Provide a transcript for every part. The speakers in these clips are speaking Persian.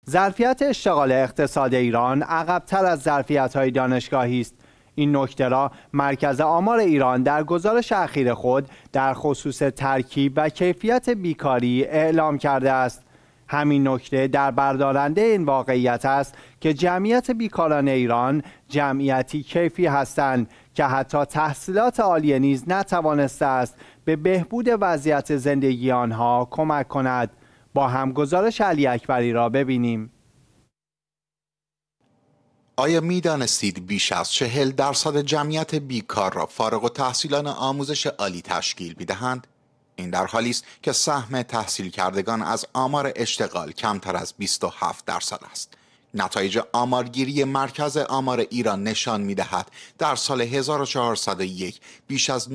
ظرفیت اشتغال اقتصاد ایران عقب‌تر از ظرفیت‌های دانشگاهی است. این نکته را مرکز آمار ایران در گزارش اخیر خود در خصوص ترکیب و کیفیت بیکاری اعلام کرده است. همین نکته در بردارنده این واقعیت است که جمعیت بیکاران ایران جمعیتی کیفی هستند که حتی تحصیلات عالیه نیز نتوانسته است به بهبود وضعیت زندگی آنها کمک کند. با هم گزارش علی اکبری را ببینیم. آیا می دانستید بیش از 40% جمعیت بیکار را فارغ التحصیلان آموزش عالی تشکیل می دهند؟ این در حالی است که سهم تحصیل کردگان از آمار اشتغال کمتر از 27% است. نتایج آمارگیری مرکز آمار ایران نشان می دهد در سال 1401 بیش از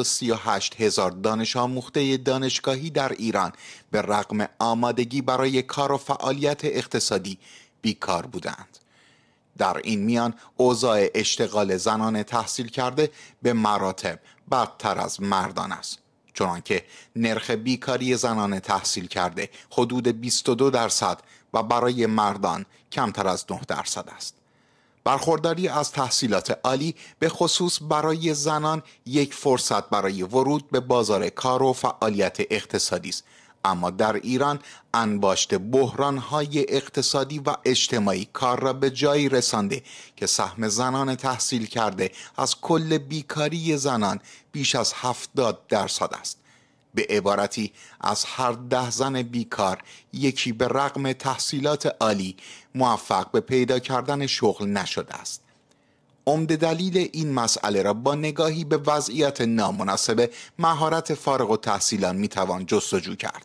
938,000 دانش آموخته دانشگاهی در ایران به رغم آمادگی برای کار و فعالیت اقتصادی بیکار بودند. در این میان اوضاع اشتغال زنان تحصیل کرده به مراتب بدتر از مردان است، چنانکه نرخ بیکاری زنان تحصیل کرده حدود 22% و برای مردان کمتر از 9% است. برخورداری از تحصیلات عالی به خصوص برای زنان یک فرصت برای ورود به بازار کار و فعالیت اقتصادی است، اما در ایران انباشت بحران‌های اقتصادی و اجتماعی کار را به جایی رسانده که سهم زنان تحصیل کرده از کل بیکاری زنان بیش از 70% است. به عبارتی از هر 10 زن بیکار یکی به رغم تحصیلات عالی موفق به پیدا کردن شغل نشده است. عمده دلیل این مسئله را با نگاهی به وضعیت نامناسب مهارت فارغ التحصیلان میتوان جستجو کرد.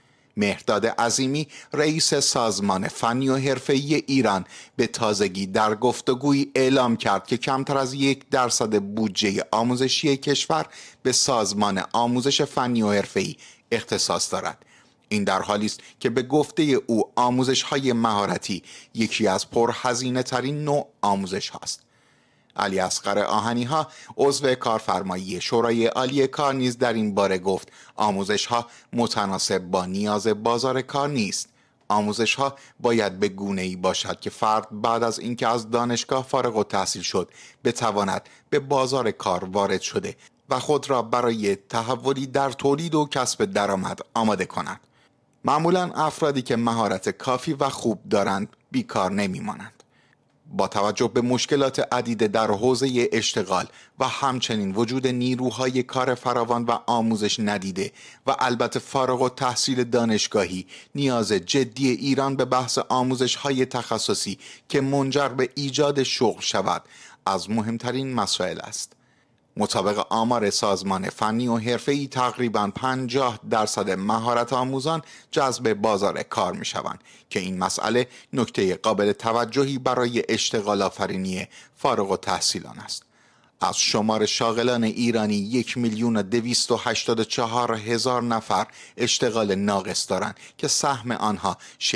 مهرداد عظیمی رئیس سازمان فنی و حرفه‌ای ایران به تازگی در گفتگویی اعلام کرد که کمتر از 1% بودجه آموزشی کشور به سازمان آموزش فنی و حرفه‌ای اختصاص دارد. این در حالی است که به گفته او آموزش‌های مهارتی یکی از پرهزینه ترین نوع آموزش هاست. علی اصغر آهنی‌ها عضو کارفرمایی شورای عالی کار نیز در این باره گفت آموزش‌ها متناسب با نیاز بازار کار نیست. آموزش‌ها باید به گونه‌ای باشد که فرد بعد از اینکه از دانشگاه فارغ التحصیل شد بتواند به بازار کار وارد شده و خود را برای تحولی در تولید و کسب درآمد آماده کند. معمولاً افرادی که مهارت کافی و خوب دارند بیکار نمی‌مانند. با توجه به مشکلات عدیده در حوزه اشتغال و همچنین وجود نیروهای کار فراوان و آموزش ندیده و البته فارغ التحصیل دانشگاهی، نیاز جدی ایران به بحث آموزش‌های تخصصی که منجر به ایجاد شغل شود از مهمترین مسائل است. مطابق آمار سازمان فنی و حرفه‌ای تقریباً 50% مهارت آموزان جذب بازار کار می شوند که این مسئله نکته قابل توجهی برای اشتغال آفرینی فارغ التحصیلان است. از شمار شاغلان ایرانی 1,284,000 نفر اشتغال ناقص دارند که سهم آنها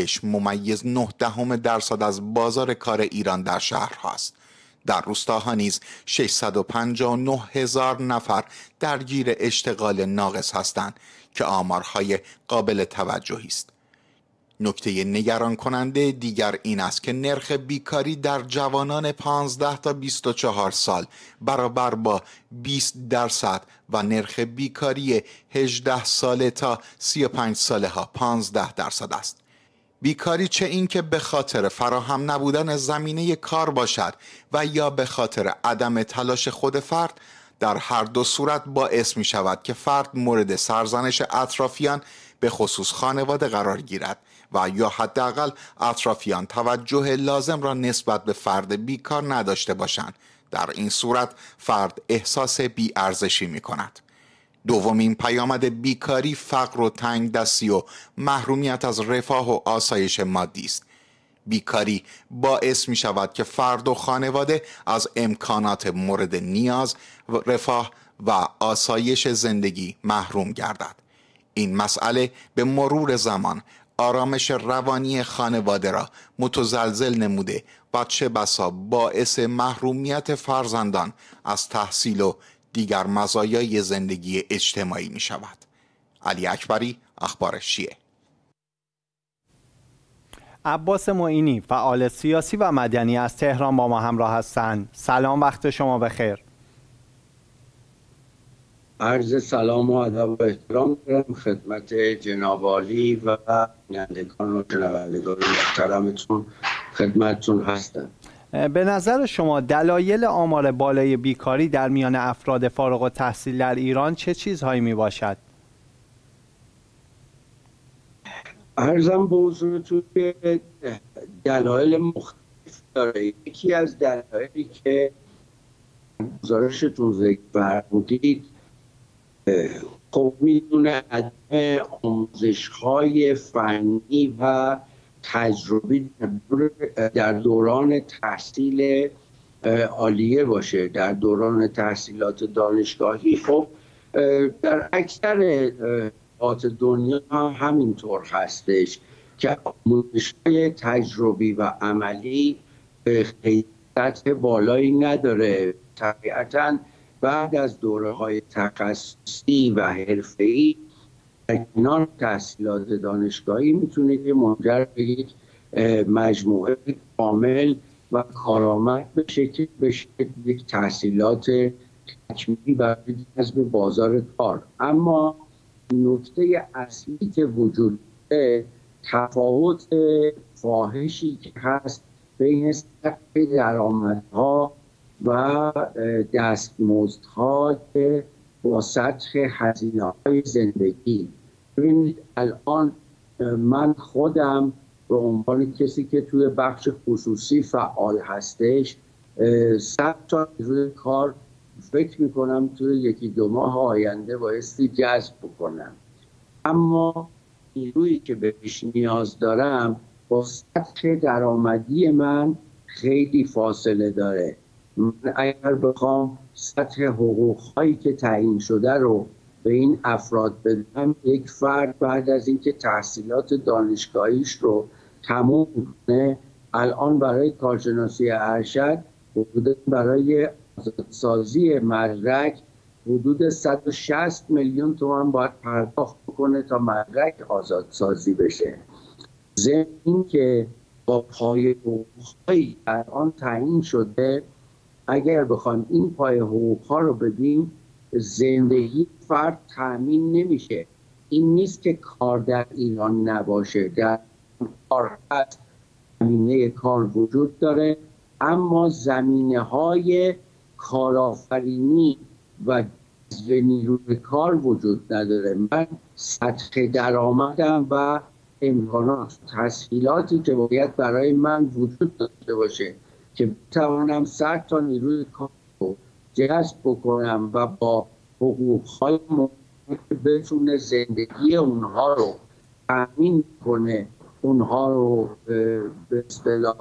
6.9% از بازار کار ایران در شهرهاست. در روستاها نیز 659,000 نفر درگیر اشتغال ناقص هستند که آمارهای قابل توجهی است. نکته نگران کننده دیگر این است که نرخ بیکاری در جوانان 15 تا 24 سال برابر با 20% و نرخ بیکاری 18 ساله تا 35 ساله ها 15% است. بیکاری چه این که به خاطر فراهم نبودن زمینه کار باشد و یا به خاطر عدم تلاش خود فرد، در هر دو صورت باعث می شود که فرد مورد سرزنش اطرافیان به خصوص خانواده قرار گیرد و یا حداقل اطرافیان توجه لازم را نسبت به فرد بیکار نداشته باشند. در این صورت فرد احساس بی‌ارزشی می کند. دومین پیامد بیکاری فقر و تنگ دستی و محرومیت از رفاه و آسایش مادی است. بیکاری باعث می شود که فرد و خانواده از امکانات مورد نیاز، رفاه و آسایش زندگی محروم گردد. این مسئله به مرور زمان آرامش روانی خانواده را متزلزل نموده و چه بسا باعث محرومیت فرزندان از تحصیل و دیگر مزایای زندگی اجتماعی می شود. علی اکبری، اخبار شیعه. عباس معینی، فعال سیاسی و مدنی از تهران با ما همراه هستند. سلام، وقت شما بخیر. عرض سلام و ادب و احترام دارم خدمت جناب عالی و بینندگان و شنوندگان محترمتون خدمتتون هستم. به نظر شما دلایل آمار بالای بیکاری در میان افراد فارغ التحصیل در ایران چه چیزهایی می باشد؟ عرضم به حضورتون که دلایل مختلف داره. یکی از دلایلی که گزارشتون ذکر فرمودید خب میدونه عدم آموزش‌های فنی و تجربی در دوران تحصیل عالیه باشه، در دوران تحصیلات دانشگاهی. خب در اکثر نقاط دنیا همینطور هستش که آموزش‌های تجربی و عملی خیلی سطح بالایی نداره. طبیعتاً بعد از دوره‌های تخصصی و حرفه‌ای در کنار تحصیلات دانشگاهی میتونه که منجر به یک مجموعه کامل و کارآمد بشه که بشه یک تحصیلات تکمیلی برای جذب بازار کار. اما نکته اصلی که وجود داره تفاوت فاحشی که هست بین سطح درآمدها و دستمزدها که با سطح هزینه‌های زندگی. ببینید الان من خودم به عنوان کسی که توی بخش خصوصی فعال هستش 100 تا روی کار فکر میکنم توی 1-2 ماه آینده بایستی جذب بکنم، اما نیرویی که بهش نیاز دارم با سطح درآمدی من خیلی فاصله داره. من اگر بخوام سطح حقوق‌هایی که تعیین شده رو به این افراد بدم، یک فرد بعد از اینکه تحصیلات دانشگاهیش رو تموم کنه الان برای کارشناسی ارشد برای آزادسازی مدرک حدود 160 میلیون تومان باید پرداخت بکنه تا مدرک آزادسازی بشه. ضمن این که با پای حقوق‌هایی الان تعیین شده اگر بخوایم این پای حقوق‌ها رو بدیم زندگی فرد تأمین نمیشه. این نیست که کار در ایران نباشه، در کار هست، زمینه کار وجود داره، اما زمینه‌های کارآفرینی و جذب نیروی کار وجود نداره. من سطح درآمدم و امکانات تسهیلاتی که باید برای من وجود داشته باشه که بتوانم 100 تا نیروی کار رو جذب بکنم و با حقوق‌های بتونه زندگی اونها رو تأمین کنه، اونها رو به اصطلاح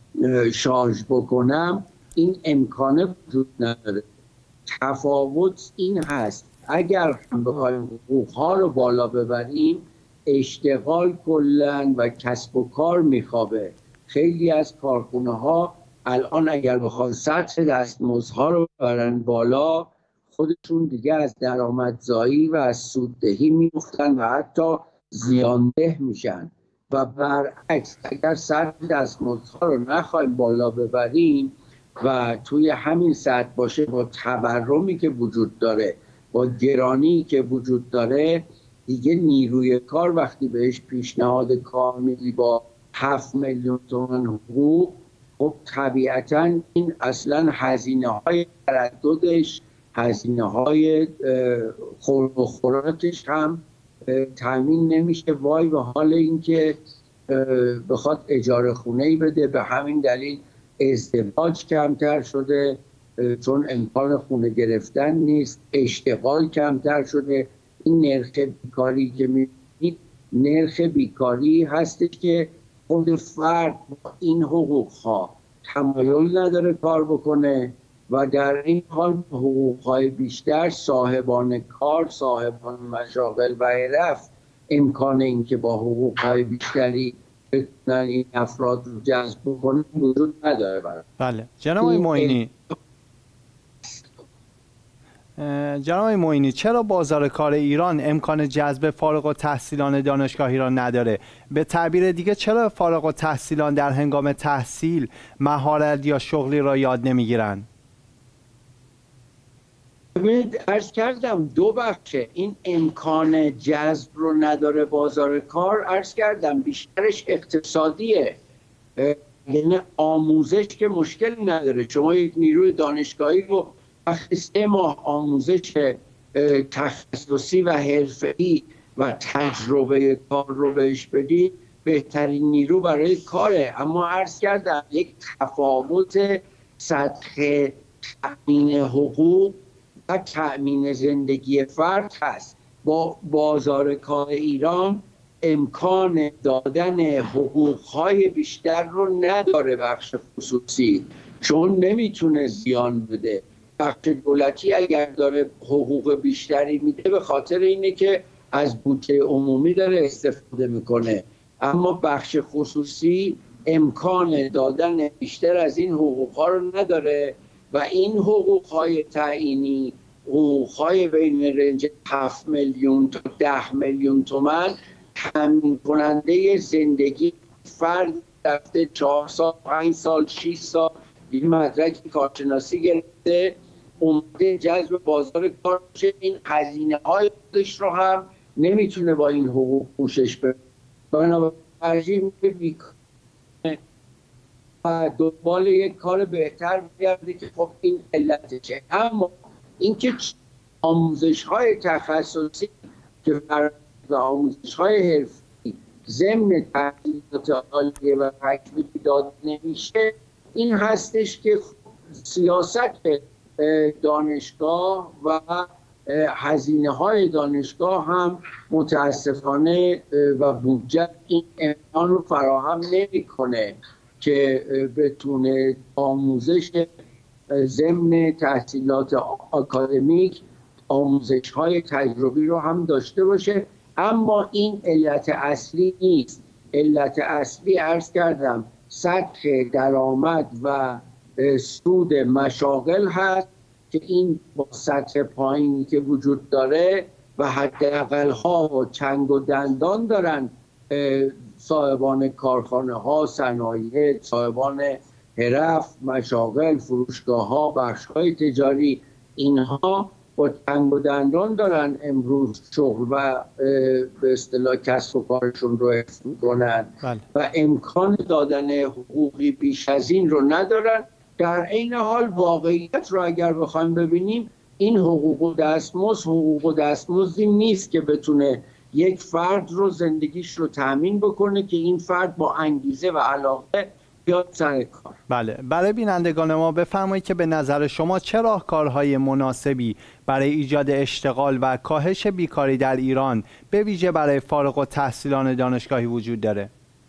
شارژ بکنم، این امکانه وجود نداره. تفاوت این هست اگر بخوایم حقوق‌ها رو بالا ببریم اشتغال کلن و کسب و کار میخوابه. خیلی از کارخونه‌ها الان اگر بخوان سطح دستمزدها رو ببرن بالا خودشون دیگه از درآمدزایی و از سوددهی میفتن و حتی زیانده میشن و برعکس اگر سطح دستمزدها رو نخوایم بالا ببریم و توی همین سطح باشه با تورمی که وجود داره با گرانی که وجود داره دیگه نیروی کار وقتی بهش پیشنهاد کار میدی با 7 میلیون تومان حقوق خب طبیعتاً این اصلا هزینه‌های ترددش هزینه‌های خورد و خوراکش هم تامین نمیشه. وای به حال اینکه بخواد اجاره خونه‌ای بده. به همین دلیل ازدواج کمتر شده چون امکان خونه گرفتن نیست، اشتغال کمتر شده. این نرخ بیکاری که می‌بینید نرخ بیکاری هستش که خود فرد با این حقوق‌ها تمایل نداره کار بکنه و در این حال حقوق‌های بیشتر صاحبان کار، صاحبان مشاغل و حرف امکان این که با حقوق‌های بیشتری بتونن این افراد رو جذب بکنن وجود نداره. بله جناب معینی، جناب معینی، چرا بازار کار ایران امکان جذب فارغ التحصیلان دانشگاهی را نداره؟ به تعبیر دیگه چرا فارغ التحصیلان در هنگام تحصیل مهارت یا شغلی را یاد نمیگیرن؟ عرض کردم دو بخشه. این امکان جذب رو نداره بازار کار، عرض کردم بیشترش اقتصادیه، یعنی آموزش که مشکل نداره. شما یک نیروی دانشگاهی رو وقتی 3 ماه آموزش تخصصی و حرفه‌ای و تجربه کار رو بهش بدی، بهترین نیرو برای کاره. اما عرض کردم یک تفاوت سطح تأمین حقوق و تأمین زندگی فرد هست. با بازار کار ایران امکان دادن حقوقهای بیشتر رو نداره بخش خصوصی، چون نمیتونه زیان بده. بخش دولتی اگر داره حقوق بیشتری میده به خاطر اینه که از بودجه عمومی داره استفاده میکنه، اما بخش خصوصی امکان دادن بیشتر از این حقوقها رو نداره و این حقوقهای تعیینی، حقوقهای بین رنج 7 میلیون تا 10 میلیون تومان تامین کننده زندگی فرد رفته 4 سال 5 سال 6 سال این مدرک کارشناسی گرفته اومده جذب بازار کار بشه، این هزینه های خودش رو هم نمیتونه با این حقوق پوشش بده. بنابراین ترجیح میده و دنبال یک کار بهتر میگرده که خب این علتشه. اما اینکه آموزش های تخصصی که برای آموزش های حرفی ضمن تحصیلات عالیه و تکمیلی داده نمیشه، این هستش که سیاست دانشگاه و هزینه های دانشگاه هم متاسفانه و بودجه این امکان رو فراهم نمیکنه که بتونه آموزش ضمن تحصیلات آکادمیک آموزش های تجربی رو هم داشته باشه. اما این علت اصلی نیست. علت اصلی عرض کردم سطح درآمد و سود مشاغل هست که این با سطح پایینی که وجود داره و حداقل ها و چنگ و دندان دارن صاحبان کارخانه ها، صنایع، صاحبان حرف، مشاغل، فروشگاه ها، بخش های تجاری، اینها با چنگ و دندان دارن امروز شغل و به اصطلاح کسب و کارشون رو حفظ میکنن و امکان دادن حقوقی بیش از این رو ندارن. در این حال واقعیت رو اگر بخوایم ببینیم این حقوق و دستمزدی نیست که بتونه یک فرد رو زندگیش رو تأمین بکنه که این فرد با انگیزه و علاقه بیاد سر کار. بله، برای بینندگان ما بفرمایید که به نظر شما چه راهکارهای مناسبی برای ایجاد اشتغال و کاهش بیکاری در ایران به ویژه برای فارغ التحصیلان دانشگاهی وجود داره؟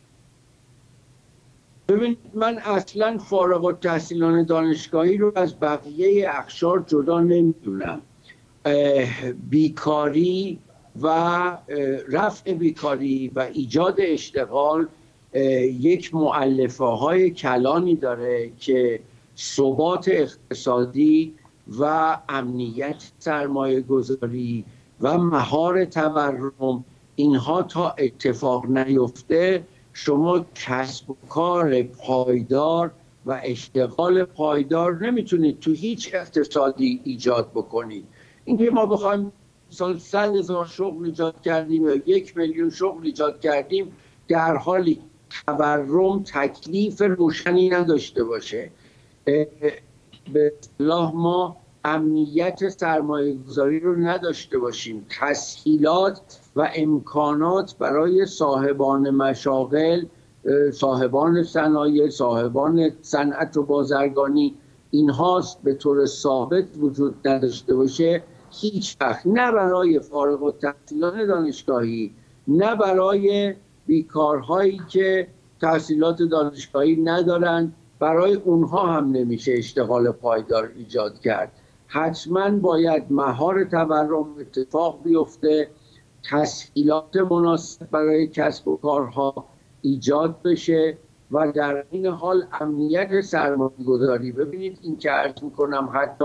ببینید، من اصلا فارغ التحصیلان دانشگاهی رو از بقیه اقشار جدا نمیدونم. بیکاری و رفع بیکاری و ایجاد اشتغال یک مؤلفه های کلانی داره که ثبات اقتصادی و امنیت سرمایه گذاری و مهار تورم، اینها تا اتفاق نیفته شما کسب و کار پایدار و اشتغال پایدار نمیتونید تو هیچ اقتصادی ایجاد بکنید. اینکه ما بخوایم سال 100,000 شغل ایجاد کردیم یا 1 میلیون شغل ایجاد کردیم در حالی تورم تکلیف روشنی نداشته باشه، به اصطلاح ما امنیت سرمایه گذاری رو نداشته باشیم، تسهیلات و امکانات برای صاحبان مشاغل، صاحبان صنایع، صاحبان صنعت و بازرگانی اینهاست به طور ثابت وجود نداشته باشه، هیچ وقت نه برای فارغ التحصیلان دانشگاهی نه برای بیکارهایی که تحصیلات دانشگاهی ندارن، برای اونها هم نمیشه اشتغال پایدار ایجاد کرد. حتما باید مهار تورم اتفاق بیفته، تسهیلات مناسب برای کسب و کارها ایجاد بشه و در این حال امنیت سرمایه‌گذاری. ببینید این که عرض میکنم حتی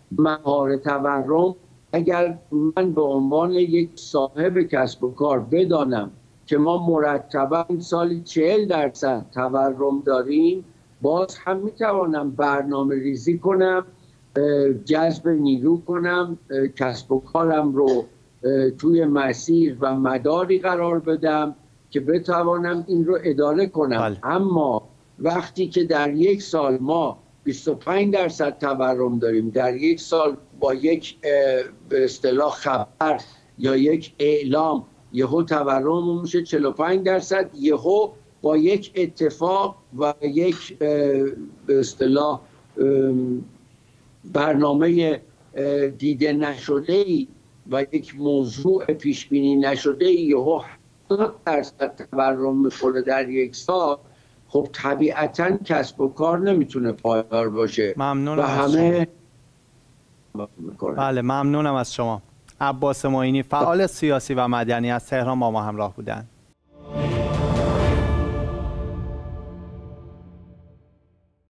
مهار تورم، اگر من به عنوان یک صاحب کسب و کار بدانم که ما مرتبا سالی 40% تورم داریم، باز هم میتوانم برنامه ریزی کنم، جذب نیرو کنم، کسب و کارم رو توی مسیر و مداری قرار بدم که بتوانم این رو اداره کنم. بله. اما وقتی که در یک سال ما 25% تورم داریم، در یک سال با یک به اصطلاح خبر یا یک اعلام یهو تورم میشه 45%، یهو با یک اتفاق و یک به اصطلاح برنامه دیده نشده‌ای و یک موضوع پیش بینی نشده یهو 70% تورم میخوره در یک سال، خب طبیعتاً کسب و کار نمیتونه پایدار باشه. ممنونم و همه بله ممنونم از شما. عباس معینی، فعال سیاسی و مدنی از تهران با ما همراه بودند.